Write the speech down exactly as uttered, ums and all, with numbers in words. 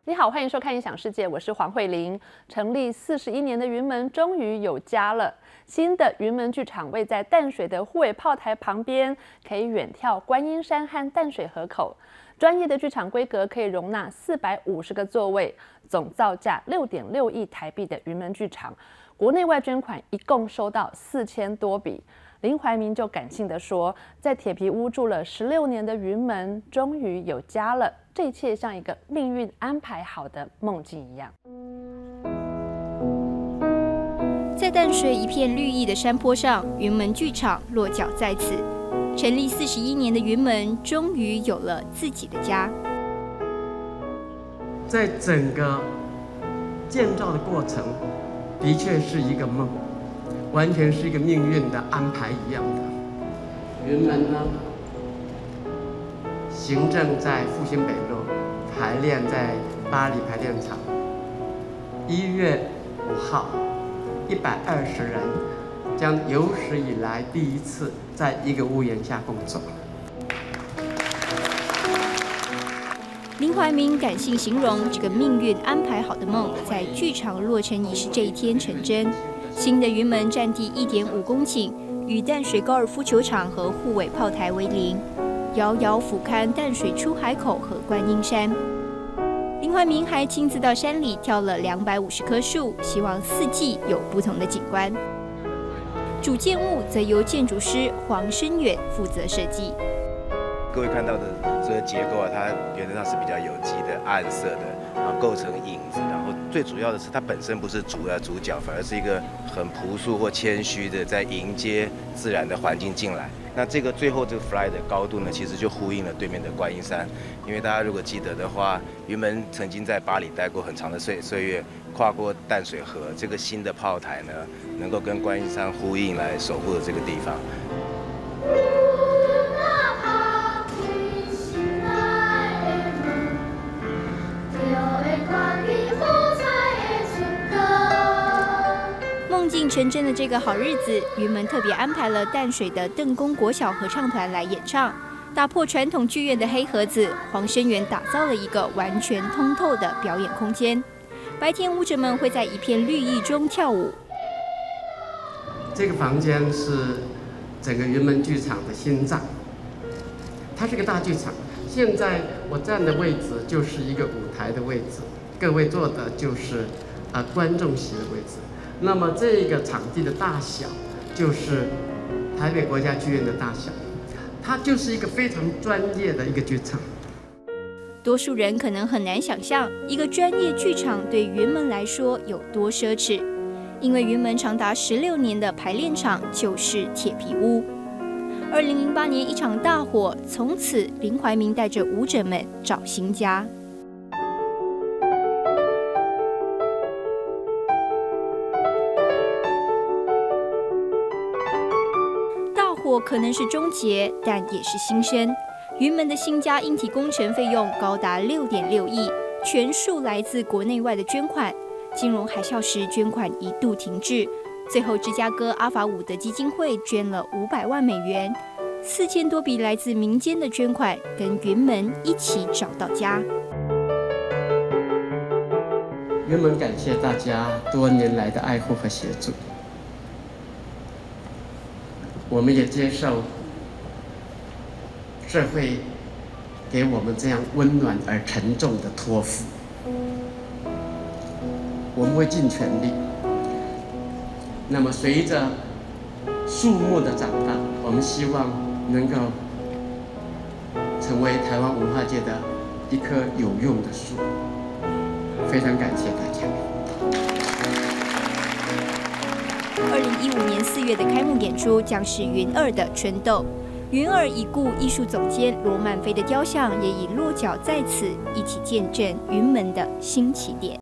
你好，欢迎收看《影响世界》，我是黄慧玲。成立四十一年的云门终于有家了。新的云门剧场位在淡水的护卫炮台旁边，可以远眺观音山和淡水河口。专业的剧场规格可以容纳四百五十个座位，总造价六点六亿台币的云门剧场，国内外捐款一共收到四千多笔。林怀民就感性地说，在铁皮屋住了十六年的云门终于有家了，这一切像一个命运安排好的梦境一样。 在淡水一片绿意的山坡上，云门剧场落脚在此。成立四十一年的云门终于有了自己的家。 在整个建造的过程，的确是一个梦。完全是一个命运的安排一样的。云门呢，行政在复兴北路，排练在巴黎排练场。一月五号，一百二十人将有史以来第一次在一个屋檐下工作。 林怀民感性形容，这个命运安排好的梦，在剧场落成仪式这一天成真。新的云门占地一点五公顷，与淡水高尔夫球场和护卫炮台为邻，遥遥俯瞰淡水出海口和观音山。林怀民还亲自到山里挑了两百五十棵树，希望四季有不同的景观。主建物则由建筑师黄生远负责设计。 各位看到的这个结构啊，它原则上是比较有机的、暗色的，然后构成影子，然后最主要的是它本身不是主啊主角，反而是一个很朴素或谦虚的，在迎接自然的环境进来。那这个最后这个 fly 的高度呢，其实就呼应了对面的观音山，因为大家如果记得的话，云门曾经在巴黎待过很长的岁岁月，跨过淡水河，这个新的炮台呢，能够跟观音山呼应，来守护的这个地方。梦境成真的这个好日子，云门特别安排了淡水的邓公国小合唱团来演唱，打破传统剧院的黑盒子。黄生源打造了一个完全通透的表演空间，白天舞者们会在一片绿意中跳舞。 这个房间是整个云门剧场的心脏，它是个大剧场。现在我站的位置就是一个舞台的位置，各位坐的就是呃观众席的位置。那么这个场地的大小就是台北国家剧院的大小，它就是一个非常专业的一个剧场。 多数人可能很难想象，一个专业剧场对云门来说有多奢侈，因为云门长达十六年的排练场就是铁皮屋。二零零八年一场大火，从此林怀民带着舞者们找新家。或可能是终结，但也是新生。云门的新家硬体工程费用高达六点六亿，全数来自国内外的捐款。金融海啸时，捐款一度停滞，最后芝加哥阿法伍德基金会捐了五百万美元，四千多笔来自民间的捐款，跟云门一起找到家。 云门感谢大家多年来的爱护和协助。我们也接受社会给我们这样温暖而沉重的托付，我们会尽全力。那么，随着树木的长大，我们希望能够成为台湾文化界的一棵有用的树。非常感谢大家。 二零一五年四月的开幕演出将是云二的《春斗》，云二已故艺术总监罗曼菲的雕像也已落脚在此，一起见证云门的新起点。